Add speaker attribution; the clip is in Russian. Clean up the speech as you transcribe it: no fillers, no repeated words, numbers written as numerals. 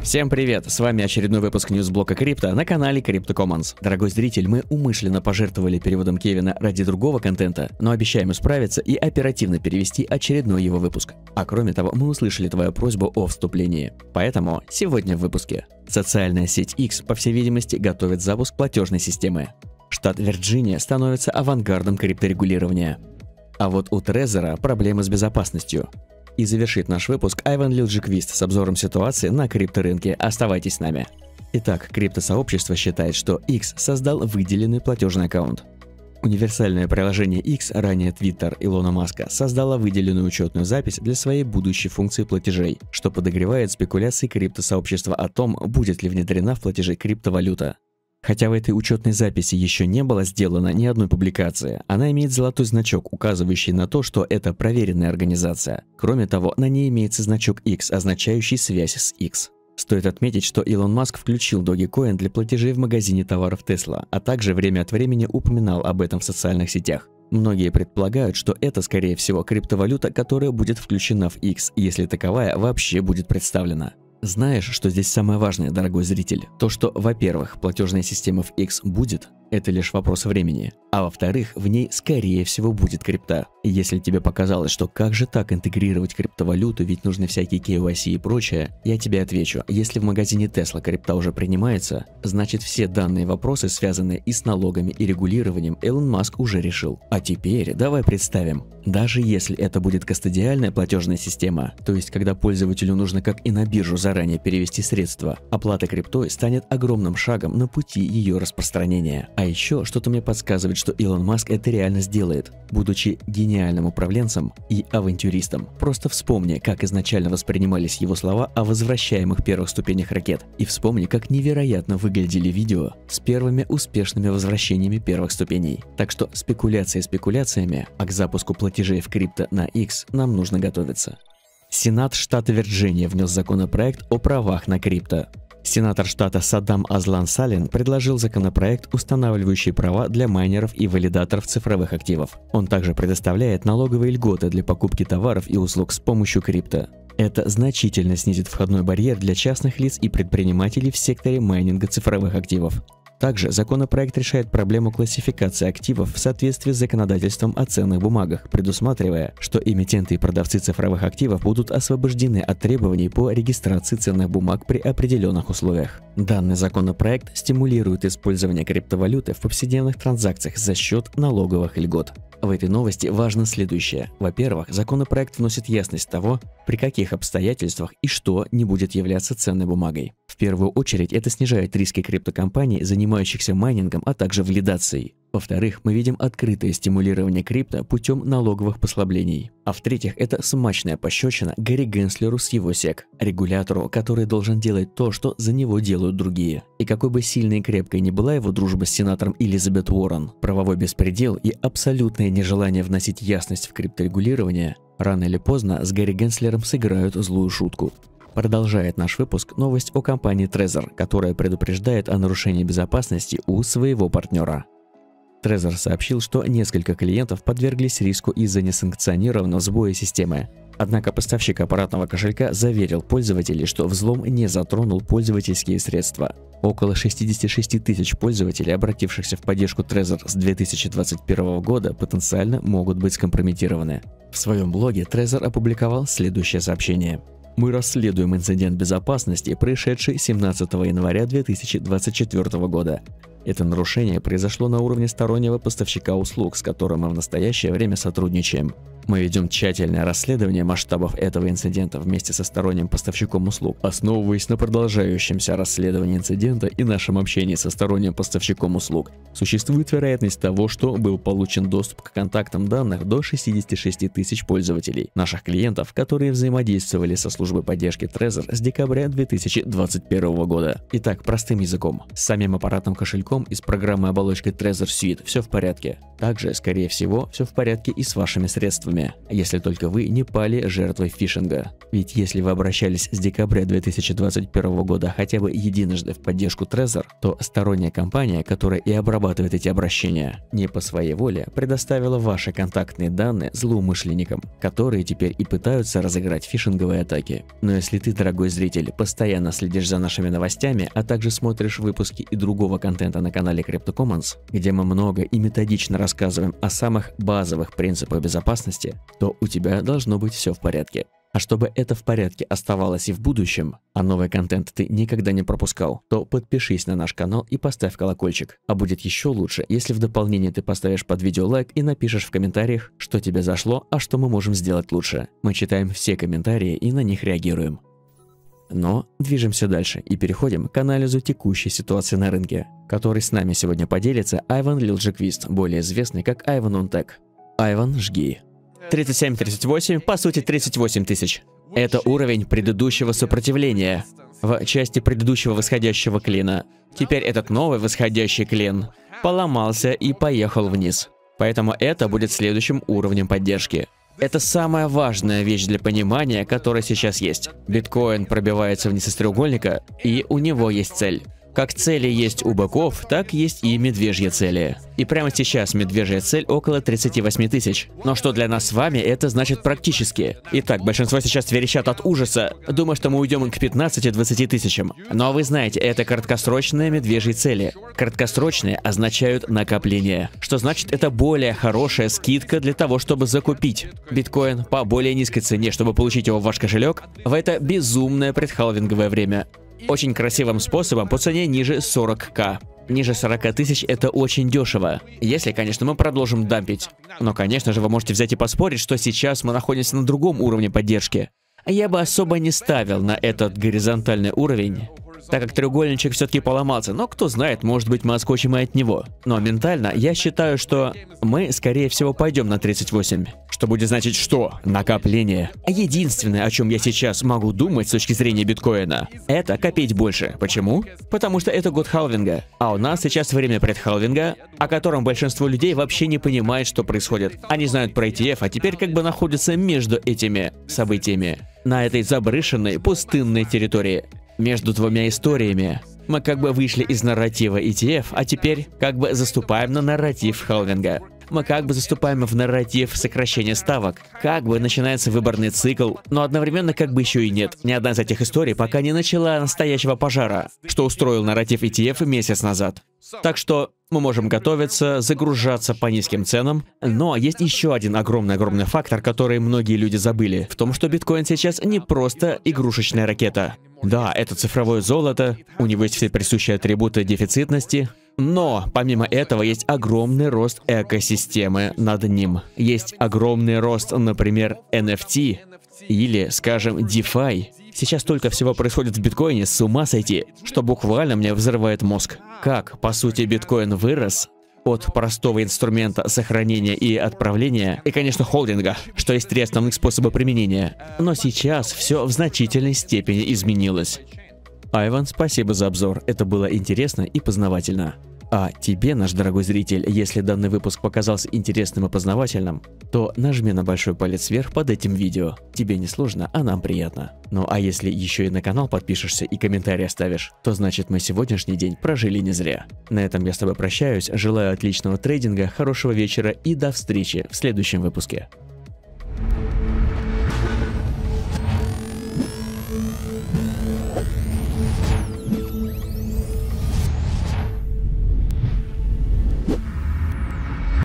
Speaker 1: Всем привет! С вами очередной выпуск ньюсблока крипто на канале Crypto Commons. Дорогой зритель, мы умышленно пожертвовали переводом Кевина ради другого контента, но обещаем исправиться и оперативно перевести очередной его выпуск. А кроме того, мы услышали твою просьбу о вступлении. Поэтому сегодня в выпуске. Социальная сеть X, по всей видимости, готовит запуск платежной системы. Штат Вирджиния становится авангардом крипторегулирования. А вот у Трезора проблемы с безопасностью. И завершит наш выпуск Айван Лилджиквист с обзором ситуации на крипторынке. Оставайтесь с нами. Итак, криптосообщество считает, что X создал выделенный платежный аккаунт. Универсальное приложение X, ранее Twitter Илона Маска, создало выделенную учетную запись для своей будущей функции платежей, что подогревает спекуляции криптосообщества о том, будет ли внедрена в платежи криптовалюта. Хотя в этой учетной записи еще не было сделано ни одной публикации, она имеет золотой значок, указывающий на то, что это проверенная организация. Кроме того, на ней имеется значок X, означающий связь с X. Стоит отметить, что Илон Маск включил Dogecoin для платежей в магазине товаров Tesla, а также время от времени упоминал об этом в социальных сетях. Многие предполагают, что это, скорее всего, криптовалюта, которая будет включена в X, если таковая вообще будет представлена. Знаешь, что здесь самое важное, дорогой зритель? То, что, во-первых, платежная система в X будет, это лишь вопрос времени, а во-вторых, в ней, скорее всего, будет крипта. И если тебе показалось, что как же так интегрировать криптовалюту, ведь нужны всякие KYC и прочее, я тебе отвечу, если в магазине Tesla крипта уже принимается, значит все данные вопросы, связанные и с налогами, и регулированием, Илон Маск уже решил. А теперь давай представим, даже если это будет кастодиальная платежная система, то есть когда пользователю нужно как и на биржу заранее перевести средства, оплата криптой станет огромным шагом на пути ее распространения. А еще что-то мне подсказывает, что Илон Маск это реально сделает, будучи гениальным управленцем и авантюристом. Просто вспомни, как изначально воспринимались его слова о возвращаемых первых ступенях ракет, и вспомни, как невероятно выглядели видео с первыми успешными возвращениями первых ступеней. Так что спекуляции спекуляциями, а к запуску платежей в крипто на X нам нужно готовиться. Сенат штата Вирджиния внес законопроект о правах на крипто. Сенатор штата Саддам Азлан Салин предложил законопроект, устанавливающий права для майнеров и валидаторов цифровых активов. Он также предоставляет налоговые льготы для покупки товаров и услуг с помощью крипто. Это значительно снизит входной барьер для частных лиц и предпринимателей в секторе майнинга цифровых активов. Также законопроект решает проблему классификации активов в соответствии с законодательством о ценных бумагах, предусматривая, что эмитенты и продавцы цифровых активов будут освобождены от требований по регистрации ценных бумаг при определенных условиях. Данный законопроект стимулирует использование криптовалюты в повседневных транзакциях за счет налоговых льгот. В этой новости важно следующее. Во-первых, законопроект вносит ясность того, при каких обстоятельствах и что не будет являться ценной бумагой. В первую очередь, это снижает риски криптокомпаний, занимающихся майнингом, а также валидацией. Во-вторых, мы видим открытое стимулирование крипто путем налоговых послаблений. А в-третьих, это смачная пощечина Гэри Генслеру с его SEC, регулятору, который должен делать то, что за него делают другие. И какой бы сильной и крепкой ни была его дружба с сенатором Элизабет Уоррен, правовой беспредел и абсолютное нежелание вносить ясность в крипторегулирование, рано или поздно с Гэри Генслером сыграют злую шутку. Продолжает наш выпуск новость о компании Trezor, которая предупреждает о нарушении безопасности у своего партнера. Trezor сообщил, что несколько клиентов подверглись риску из-за несанкционированного сбоя системы. Однако поставщик аппаратного кошелька заверил пользователей, что взлом не затронул пользовательские средства. Около 66 тысяч пользователей, обратившихся в поддержку Trezor с 2021 года, потенциально могут быть скомпрометированы. В своем блоге Trezor опубликовал следующее сообщение. Мы расследуем инцидент безопасности, происшедший 17 января 2024 года. Это нарушение произошло на уровне стороннего поставщика услуг, с которым мы в настоящее время сотрудничаем. Мы ведем тщательное расследование масштабов этого инцидента вместе со сторонним поставщиком услуг, основываясь на продолжающемся расследовании инцидента и нашем общении со сторонним поставщиком услуг. Существует вероятность того, что был получен доступ к контактам данных до 66 тысяч пользователей, наших клиентов, которые взаимодействовали со службой поддержки Trezor с декабря 2021 года. Итак, простым языком, с самим аппаратным кошельком и с программой оболочкой Trezor Suite все в порядке. Также, скорее всего, все в порядке и с вашими средствами вами, если только вы не пали жертвой фишинга. Ведь если вы обращались с декабря 2021 года хотя бы единожды в поддержку Trezor, то сторонняя компания, которая и обрабатывает эти обращения, не по своей воле предоставила ваши контактные данные злоумышленникам, которые теперь и пытаются разыграть фишинговые атаки. Но если ты, дорогой зритель, постоянно следишь за нашими новостями, а также смотришь выпуски и другого контента на канале CryptoCommons, где мы много и методично рассказываем о самых базовых принципах безопасности, то у тебя должно быть все в порядке. А чтобы это в порядке оставалось и в будущем, а новый контент ты никогда не пропускал, то подпишись на наш канал и поставь колокольчик. А будет еще лучше, если в дополнение ты поставишь под видео лайк и напишешь в комментариях, что тебе зашло, а что мы можем сделать лучше. Мы читаем все комментарии и на них реагируем. Но движемся дальше и переходим к анализу текущей ситуации на рынке, который с нами сегодня поделится Айван Лилджиквист, более известный как Айван Онтек. Айван, жги. 37-38, по сути 38 тысяч. Это уровень предыдущего сопротивления в части предыдущего восходящего клина. Теперь этот новый восходящий клин поломался и поехал вниз. Поэтому это будет следующим уровнем поддержки. Это самая важная вещь для понимания, которая сейчас есть. Биткоин пробивается вниз из треугольника, и у него есть цель. Как цели есть у быков, так есть и медвежьи цели. И прямо сейчас медвежья цель около 38 тысяч. Но что для нас с вами это значит практически? Итак, большинство сейчас верещат от ужаса, думая, что мы уйдем к 15-20 тысячам. Но вы знаете, это краткосрочные медвежьи цели. Краткосрочные означают накопление. Что значит, это более хорошая скидка для того, чтобы закупить биткоин по более низкой цене, чтобы получить его в ваш кошелек в это безумное предхалвинговое время. Очень красивым способом по цене ниже 40к. Ниже 40 тысяч это очень дешево. Если, конечно, мы продолжим дампить. Но, конечно же, вы можете взять и поспорить, что сейчас мы находимся на другом уровне поддержки. Я бы особо не ставил на этот горизонтальный уровень, так как треугольничек все-таки поломался, но кто знает, может быть мы отскочим и от него. Но ментально я считаю, что мы скорее всего пойдем на 38. Что будет значить что? Накопление. Единственное, о чем я сейчас могу думать с точки зрения биткоина, это копить больше. Почему? Потому что это год халвинга. А у нас сейчас время предхалвинга, о котором большинство людей вообще не понимает, что происходит. Они знают про ETF, а теперь как бы находятся между этими событиями. На этой заброшенной пустынной территории. Между двумя историями. Мы как бы вышли из нарратива ETF, а теперь как бы заступаем на нарратив халвинга. Мы как бы заступаем в нарратив сокращения ставок. Как бы начинается выборный цикл, но одновременно как бы еще и нет. Ни одна из этих историй пока не начала настоящего пожара, что устроил нарратив ETF месяц назад. Так что мы можем готовиться, загружаться по низким ценам, но есть еще один огромный фактор, который многие люди забыли, в том, что биткоин сейчас не просто игрушечная ракета. Да, это цифровое золото, у него есть все присущие атрибуты дефицитности, но помимо этого есть огромный рост экосистемы над ним. Есть огромный рост, например, NFT или, скажем, DeFi. Сейчас столько всего происходит в биткоине, с ума сойти, что буквально мне взрывает мозг. Как, по сути, биткоин вырос от простого инструмента сохранения и отправления, и, конечно, холдинга, что есть 3 основных способа применения. Но сейчас все в значительной степени изменилось. Айван, спасибо за обзор, это было интересно и познавательно. А тебе, наш дорогой зритель, если данный выпуск показался интересным и познавательным, то нажми на большой палец вверх под этим видео. Тебе не сложно, а нам приятно. Ну а если еще и на канал подпишешься и комментарий оставишь, то значит мы сегодняшний день прожили не зря. На этом я с тобой прощаюсь, желаю отличного трейдинга, хорошего вечера и до встречи в следующем выпуске.